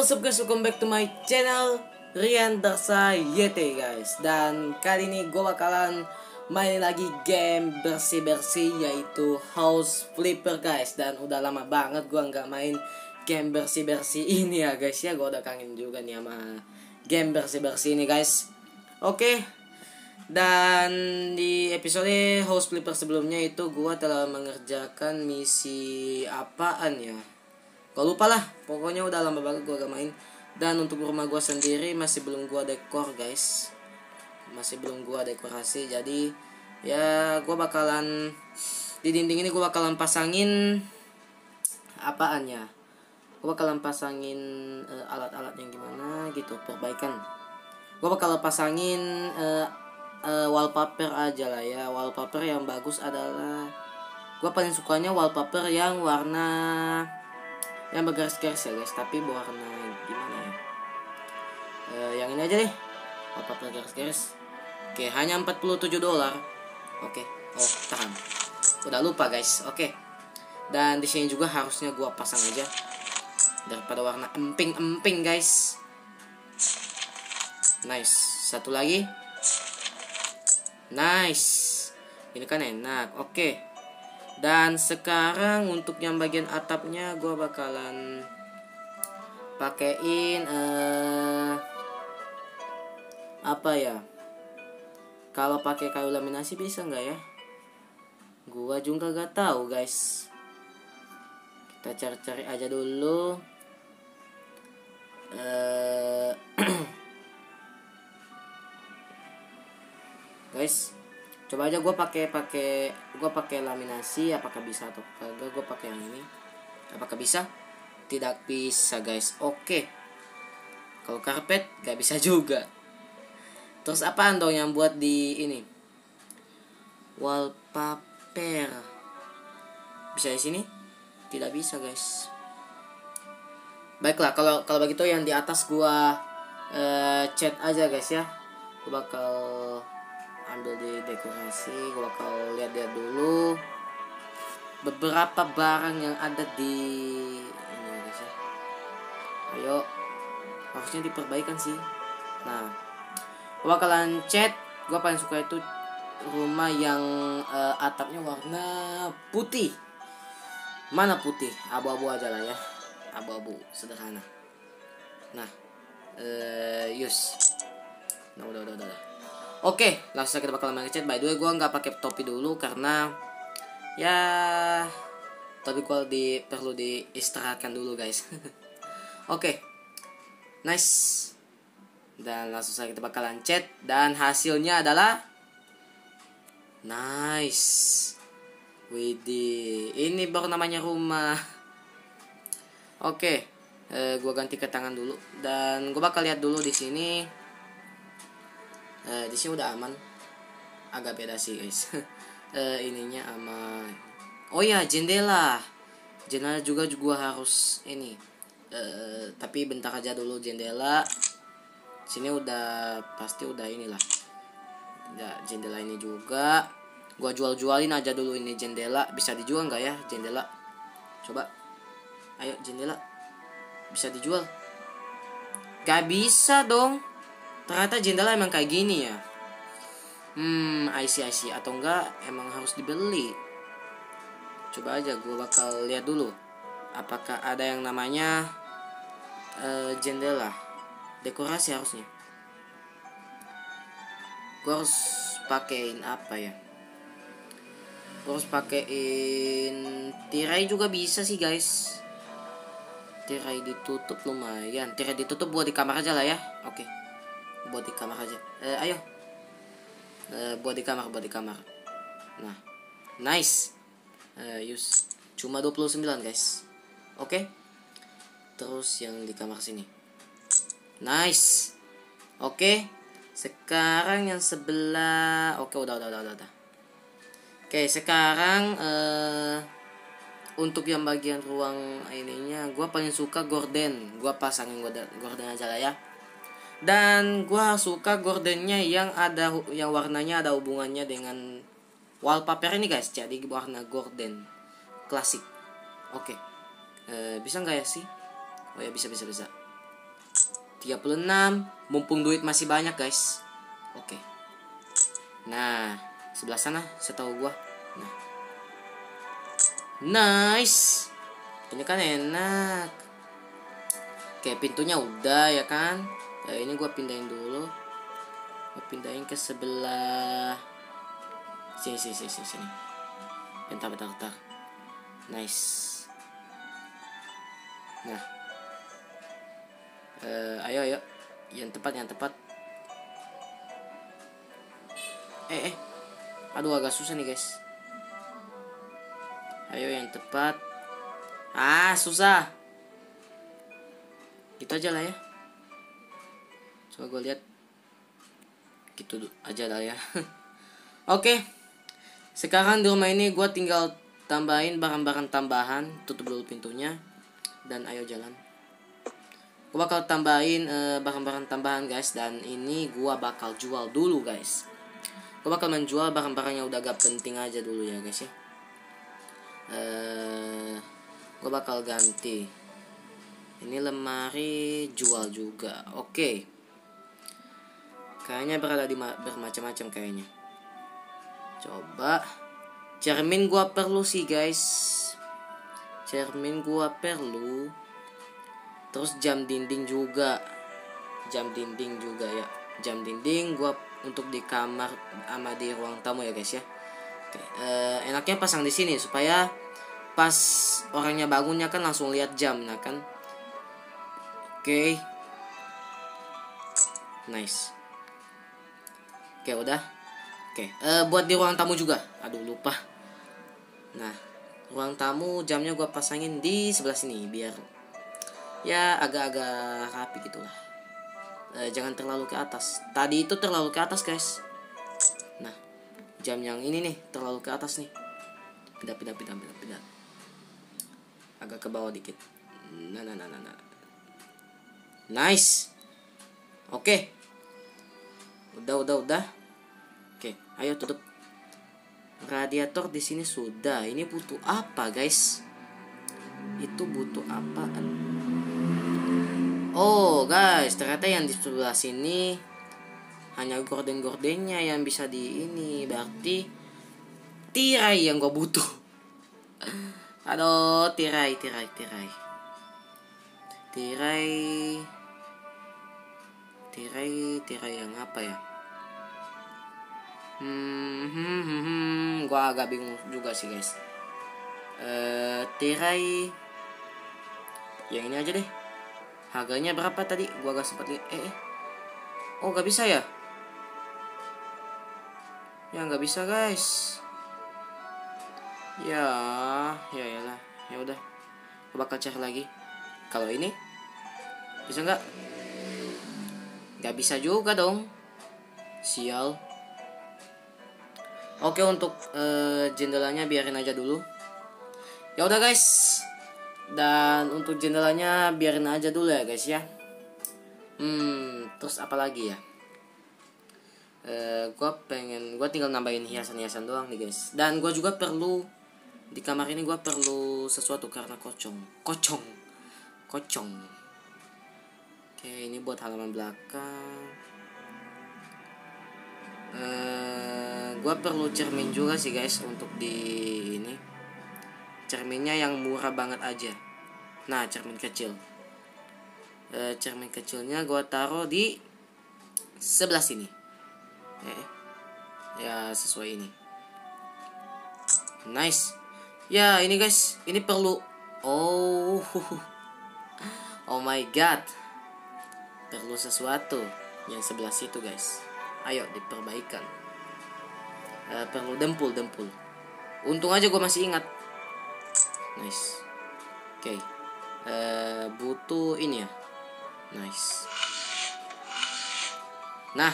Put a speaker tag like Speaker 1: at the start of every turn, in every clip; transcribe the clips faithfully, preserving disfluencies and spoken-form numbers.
Speaker 1: what's up guys, welcome back to my channel Rian Darsa Y T guys. Dan kali ini gue bakalan main lagi game bersih-bersih, yaitu House Flipper guys. Dan udah lama banget gue nggak main game bersih-bersih ini ya guys ya. Gue udah kangen juga nih sama game bersih-bersih ini guys. Oke, dan di episode House Flipper sebelumnya itu gue telah mengerjakan misi apaan ya, gue lupa lah, pokoknya udah lama banget gue gak main. Dan untuk rumah gue sendiri masih belum gue dekor guys, masih belum gue dekorasi. Jadi ya gue bakalan di dinding ini gue bakalan pasangin apaan ya, gue bakalan pasangin uh, alat-alat yang gimana gitu, perbaikan. Gue bakalan pasangin uh, uh, wallpaper aja lah ya. Wallpaper yang bagus adalah, gue paling sukanya wallpaper yang warna yang bergaris-garis ya guys, tapi warna gimana ya, e, yang ini aja deh, wallpaper garis-garis. Oke, hanya empat puluh tujuh dolar. Oke, oh tahan, udah lupa guys. Oke, dan di sini juga harusnya gua pasang aja daripada warna emping-emping guys. Nice, satu lagi. Nice, ini kan enak. Oke, dan sekarang untuk yang bagian atapnya gue bakalan pakein uh, apa ya? Kalau pakai kayu laminasi bisa nggak ya? Gua juga gak tahu guys. Kita cari-cari aja dulu. Uh, guys, coba aja gue pakai pakai gue pakai laminasi, apakah bisa atau kagak. Gue pakai yang ini, apakah bisa? Tidak bisa guys. Oke, kalau karpet gak bisa juga. Terus apaan dong yang buat di ini? Wallpaper bisa di sini? Tidak bisa guys. Baiklah, kalau kalau begitu yang di atas gue uh, cat aja guys ya. Gue bakal ambil di dekorasi, gue bakal lihat-lihat dulu beberapa barang yang ada di ini guys ya. Ayo, harusnya diperbaikan sih. Nah, gue bakalan cat. Gue paling suka itu rumah yang uh, atapnya warna putih. Mana putih? Abu-abu aja lah ya, abu-abu sederhana. Nah, uh, yus. Nah, udah, udah, udah. Oke, langsung kita bakal main chat. By the way, gue nggak pakai topi dulu karena ya topi gue di perlu diistirahatkan dulu guys. Oke, nice. Dan langsung saja kita bakalan chat dan hasilnya adalah nice. Widih, ini baru namanya rumah. Oke, eh, gue ganti ke tangan dulu dan gue bakal lihat dulu di sini. Uh, di sini udah aman, agak beda sih guys. uh, ininya aman. Oh ya, jendela, jendela juga juga harus ini. Uh, tapi bentar aja dulu jendela. Sini udah pasti udah inilah. Ya, jendela ini juga. Gua jual-jualin aja dulu ini jendela. Bisa dijual nggak ya jendela? Coba, ayo jendela bisa dijual? Gak bisa dong. Ternyata jendela emang kayak gini ya. Hmm, I see, I see. Atau enggak emang harus dibeli. Coba aja gue bakal lihat dulu apakah ada yang namanya uh, jendela dekorasi. Harusnya gue harus pakein apa ya? Gue harus pakein tirai juga bisa sih guys. Tirai ditutup lumayan. Tirai ditutup buat di kamar aja lah ya. Oke, buat di kamar aja. Eh, ayo. Eh, buat di kamar, buat di kamar. Nah, nice. Eh, use. Cuma dua puluh sembilan, guys. Oke. Terus yang di kamar sini. Nice. Oke. Sekarang yang sebelah. Oke, udah, udah, udah, udah. udah. Oke, sekarang eh untuk yang bagian ruang ininya, gue paling suka gorden. Gue pasangin gorden aja lah ya. Dan gua suka gordennya yang ada yang warnanya ada hubungannya dengan wallpaper ini guys. Jadi warna gorden klasik. Oke, e, bisa nggak ya sih? Oh ya, bisa bisa bisa. tiga puluh enam. Mumpung duit masih banyak guys. Oke. Nah, sebelah sana setahu gua. Nah. Nice. Ini kan enak. Oke, pintunya udah ya kan. Nah, ini gua pindahin dulu. Gua pindahin ke sebelah. Sini sini sini sini. Bentar bentar bentar. Nice. Nah, uh, ayo ayo, yang tepat yang tepat. Eh eh, aduh agak susah nih guys. Ayo yang tepat. Ah susah. Gitu aja lah ya. Coba gue lihat. Gitu aja lah ya. Oke. Sekarang di rumah ini gue tinggal tambahin barang-barang tambahan. Tutup dulu pintunya. Dan ayo jalan. Gue bakal tambahin uh, barang-barang tambahan guys. Dan ini gue bakal jual dulu guys. Gue bakal menjual barang-barang yang udah gak penting aja dulu ya guys ya. uh, Gue bakal ganti. Ini lemari jual juga. Oke okay. Kayaknya berada di bermacam-macam kayaknya. Coba. Cermin gue perlu sih guys. Cermin gua perlu. Terus jam dinding juga. Jam dinding juga ya. Jam dinding gua untuk di kamar sama di ruang tamu ya guys ya. Oke, eh, enaknya pasang di sini supaya pas orangnya bangunnya kan langsung lihat jam nah kan. Oke. Nice. Oke, udah. Oke, eh, buat di ruang tamu juga. Aduh lupa. Nah, ruang tamu jamnya gue pasangin di sebelah sini biar ya agak-agak rapi gitulah. E, jangan terlalu ke atas. Tadi itu terlalu ke atas guys. Nah, jam yang ini nih terlalu ke atas nih. Pindah pindah pindah pindah pindah. Agak ke bawah dikit. Nah nah nah nah. nah. Nice. Oke. Udah udah udah. Oke, ayo tutup. Radiator di sini sudah. Ini butuh apa, guys? Itu butuh apaan? Oh, guys, ternyata yang di sebelah sini hanya gorden-gordennya yang bisa di ini. Berarti tirai yang gue butuh. Aduh, tirai, tirai, tirai. Tirai. Tirai, tirai yang apa ya? Hmm, hmm, hmm, hmm. Gua agak bingung juga sih guys. Uh, tirai yang ini aja deh. Harganya berapa tadi? Gua agak sempat lihat. Eh, eh. Oh, gak bisa ya? Ya nggak bisa guys. Ya, ya yalah. Ya udah. Gua bakal cari lagi. Kalau ini bisa nggak? Nggak bisa juga dong. Sial. Oke, untuk uh, jendelanya biarin aja dulu. Ya udah guys. Dan untuk jendelanya biarin aja dulu ya guys ya. Hmm, terus apa lagi ya? Uh, gue pengen, gue tinggal nambahin hiasan-hiasan doang nih guys. Dan gue juga perlu di kamar ini gue perlu sesuatu karena kocong, kocong, kocong. Oke, ini buat halaman belakang. Uh, gue perlu cermin juga sih guys untuk di ini. Cerminnya yang murah banget aja. Nah, cermin kecil. Uh, cermin kecilnya gue taruh di sebelah sini. Eh, ya sesuai ini. Nice. Ya ini guys, ini perlu. Oh, oh my god. Perlu sesuatu yang sebelah situ guys. Ayo diperbaikan. Uh, perlu dempul dempul. Untung aja gue masih ingat. Nice. Oke. Okay. Uh, butuh ini ya. Nice. Nah.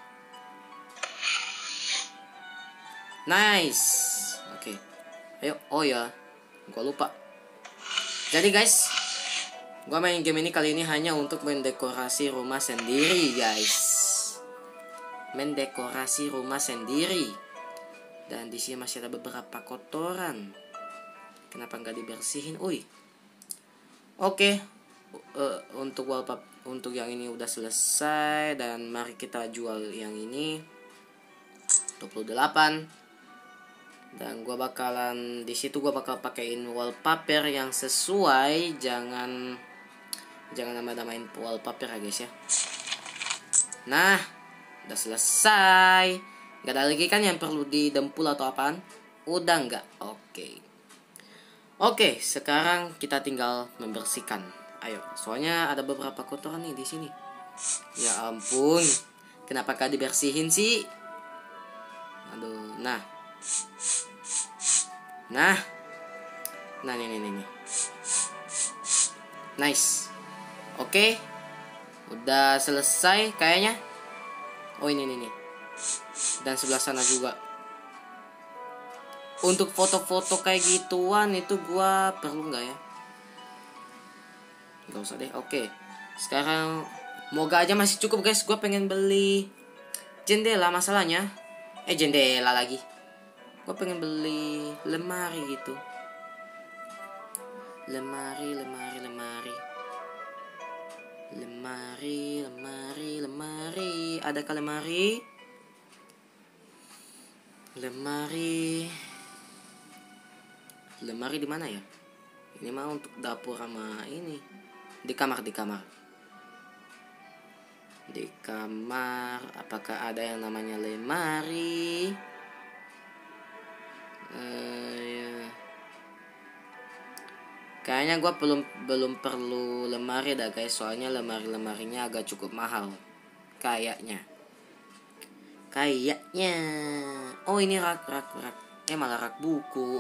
Speaker 1: Nice. Oke. Okay. Ayo. Oh ya, gue lupa. Jadi guys, gue main game ini kali ini hanya untuk mendekorasi rumah sendiri guys. Mendekorasi rumah sendiri. Dan di sini masih ada beberapa kotoran. Kenapa nggak dibersihin? Uy. Oke. Okay. Uh, untuk wallpaper untuk yang ini udah selesai, dan mari kita jual yang ini dua puluh delapan. Dan gua bakalan di situ gua bakal pakein wallpaper yang sesuai, jangan jangan nama-namain wallpaper ya guys ya. Nah, udah selesai. Gak ada lagi kan yang perlu didempul atau apaan? Udah nggak? Oke. Oke, sekarang kita tinggal membersihkan. Ayo, soalnya ada beberapa kotoran nih di sini. Ya ampun, kenapa gak dibersihin sih? Aduh, nah, nah, nah, nih, nih, nih, nice. Oke, udah selesai kayaknya. Oh ini, nih, nih, dan sebelah sana juga. Untuk foto-foto kayak gituan itu gua perlu nggak ya? Gak usah deh. Oke, sekarang moga aja masih cukup guys. Gue pengen beli jendela masalahnya. Eh jendela lagi. Gue pengen beli lemari gitu. Lemari, lemari, lemari. Lemari, lemari, lemari. Adakah lemari? Lemari. Lemari di mana ya? Ini mah untuk dapur sama ini. Di kamar, di kamar. Di kamar, apakah ada yang namanya lemari? Uh, ya. Kayaknya gue belum belum perlu lemari dah guys, soalnya lemari-lemarinya agak cukup mahal. Kayaknya. Kayaknya. Oh ini rak rak rak. Eh malah rak buku.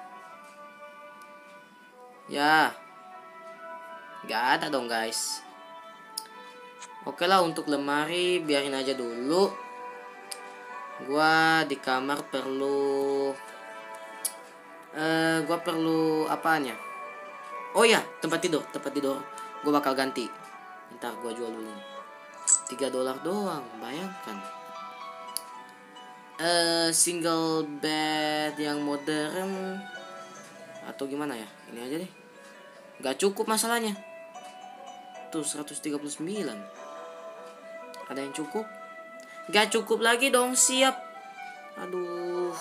Speaker 1: Ya. Gak ada dong guys. Oke lah, untuk lemari biarin aja dulu. Gua di kamar perlu eh uh, gua perlu apaan ya? Oh ya, tempat tidur, tempat tidur. Gua bakal ganti. Ntar gua jual dulu. tiga dolar doang, bayangkan. Eh uh, single bed yang modern atau gimana ya? Ini aja deh. Gak cukup masalahnya. Tuh seratus tiga puluh sembilan. Ada yang cukup? Gak cukup lagi dong, siap. Aduh.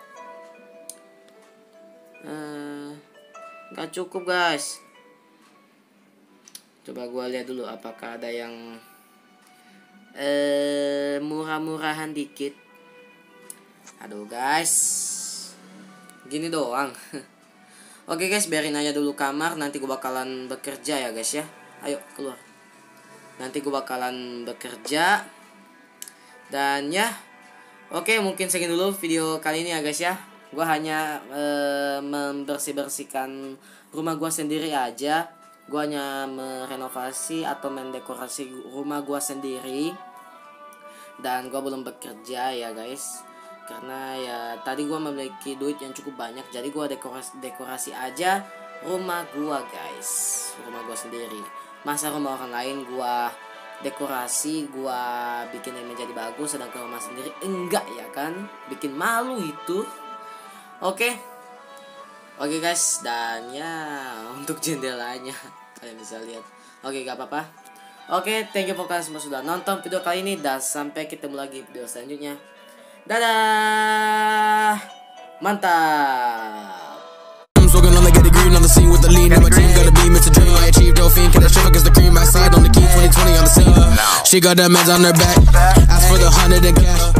Speaker 1: uh, Gak cukup guys. Coba gua lihat dulu apakah ada yang uh, murah-murahan dikit. Aduh guys, gini doang. Oke guys, biarin aja dulu kamar. Nanti gue bakalan bekerja ya guys ya. Ayo keluar. Nanti gue bakalan bekerja. Dan ya, oke mungkin segini dulu video kali ini ya guys ya. Gue hanya e, membersih-bersihkan rumah gue sendiri aja. Gue hanya merenovasi atau mendekorasi rumah gue sendiri. Dan gue belum bekerja ya guys, karena ya tadi gue memiliki duit yang cukup banyak. Jadi gue dekorasi, dekorasi aja rumah gue guys. Rumah gue sendiri. Masa rumah orang lain gue dekorasi, gue bikin yang menjadi bagus, sedangkan rumah sendiri enggak ya kan. Bikin malu itu. Oke Oke guys, dan ya untuk jendelanya kalian bisa lihat. Oke gak apa-apa. Oke, thank you for kalian semua sudah nonton video kali ini. Dan sampai ketemu lagi video selanjutnya. Dadah, mantap.
Speaker 2: Smoking on the get green on the scene with the lean and my team got a beam, it's a dream. I achieved dolphin, can I shift against the cream outside on the key twenty twenty on the scene. She got that meds on her back, asked for the hundred and cash.